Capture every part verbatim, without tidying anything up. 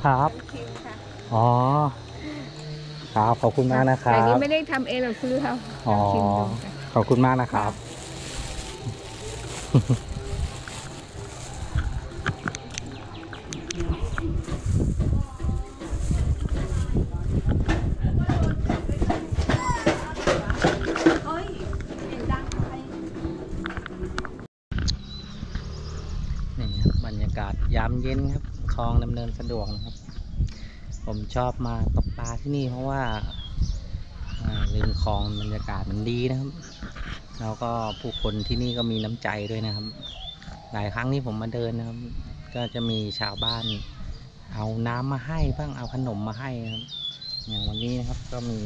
ครับอ๋อครับขอบคุณมากนะครับแต่นี้ไม่ได้ทำเองหรอกซื้อเขาลองชิมดูค่ะขอบคุณมากนะครับนี่ครับบรรยากาศยามเย็นครับคลองดำเนินสะดวกนะครับผมชอบมาตกปลาที่นี่เพราะว่าริมคลองบรรยากาศมันดีนะครับแล้วก็ผู้คนที่นี่ก็มีน้ำใจด้วยนะครับหลายครั้งที่ผมมาเดินนะครับก็จะมีชาวบ้านเอาน้ำมาให้บ้างเอาขนมมาให้นะครับอย่างวันนี้นะครับก็มี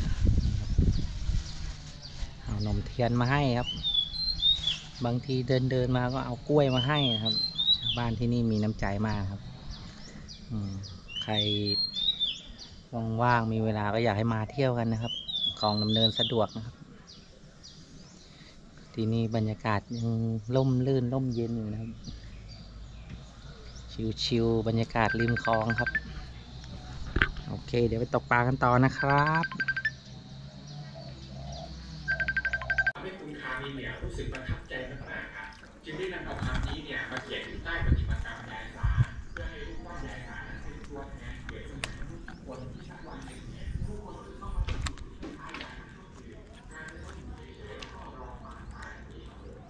เอานมเทียนมาให้ครับบางทีเดินเดินมาก็เอากล้วยมาให้นะครับชาวบ้านที่นี่มีน้ำใจมากครับใครว่างๆมีเวลาก็อยากให้มาเที่ยวกันนะครับคลองดำเนินสะดวกนะครับที่นี่บรรยากาศยังร่มรื่นร่มเย็นอยู่นะครับชิวๆบรรยากาศริมคลองครับโอเคเดี๋ยวไปตกปลากันต่อนะครับให้คุณคามีเนี่ยรู้สึกประทับใจมากๆครับจึงได้นำเอาคำนี้เนี่ยมาเขียนอยู่ใต้ปฏิมากรรมยายสาเพื่อให้รู้ว่ายายสาเป็นตัวแทนเกิดขึ้นจากทุกคนที่ชักวันหนึ่งเนี่ยทุกคนที่เข้ามาสู่ท้ายยายก็คือการที่เขาอยู่เฉยๆก็รอมาตายเอง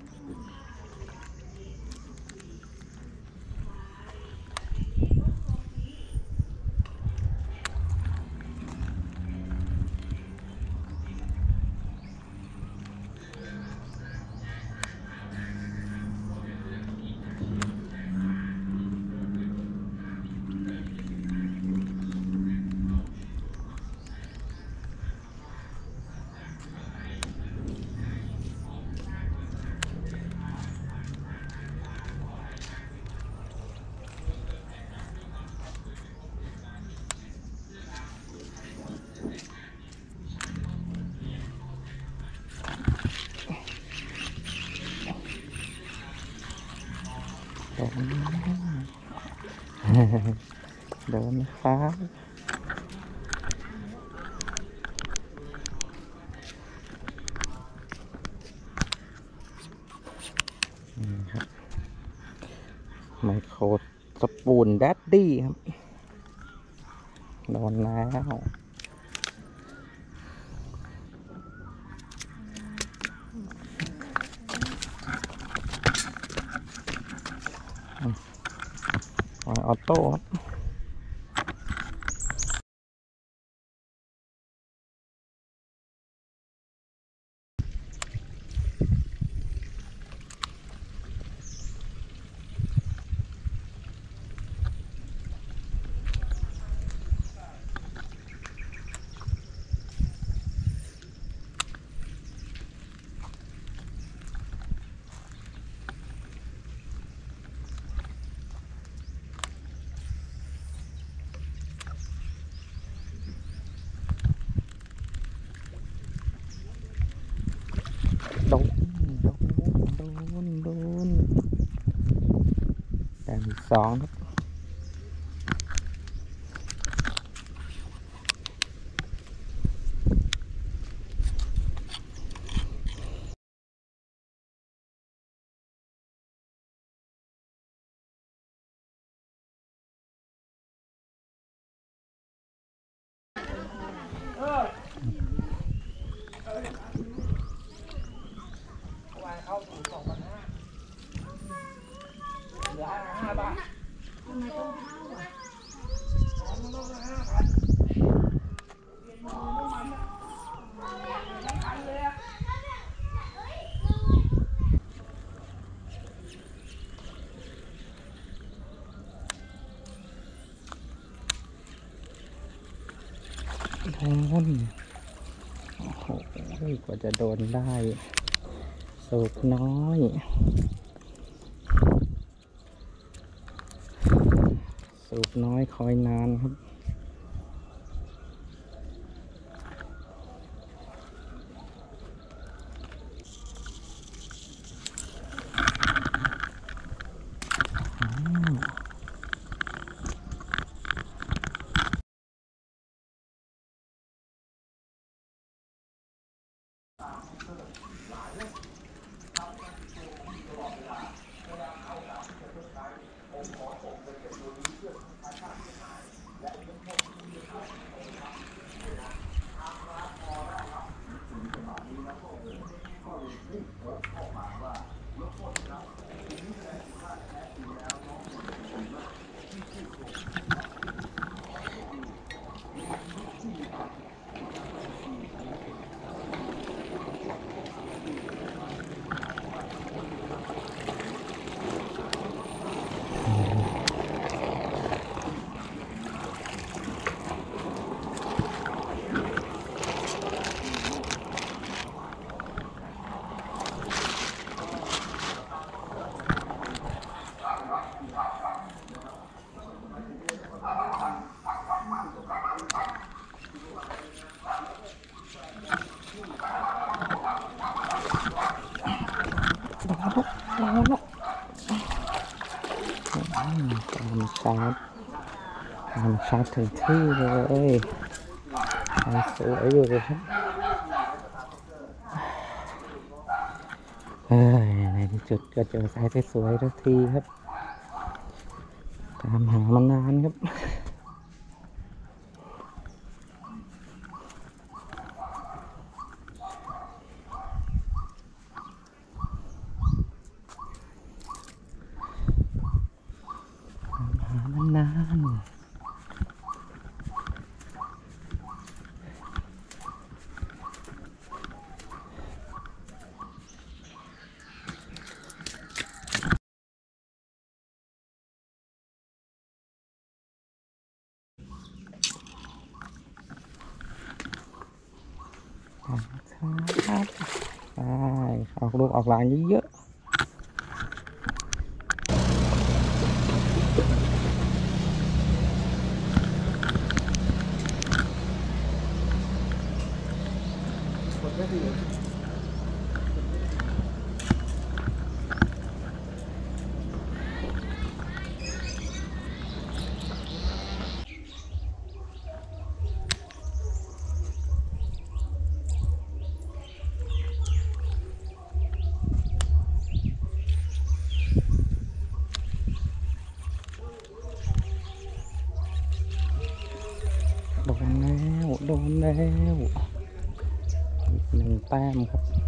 เดินนะครับนี่ครับไมโครสปูนแดดดี้ครับโดนแล้วออโต้ครับโดนโดนโดนโดนแต่มีสองครับเข้าถึงสองพันห้าเหลือห้าบาททำไมต้องเข้าอ่ะมันต้องห้าพันเรียนมาน้ำมันอ่ะทั้งคันเลยอ่ะโดนโอ้โหกว่าจะโดนได้สูบน้อยสูบน้อยคอยนานครับรมชาติธรรมชาติถึงที่เลยสวยอยู่เลยครับเอ้ยในที่สุดก็เจอสายสวยๆทุกทีครับตามหามานานครับตามหามานานครับใช่ออกลูกออกหลานเยอะโดนแล้วโดนแล้วอีกหนึ่งแต้มครับ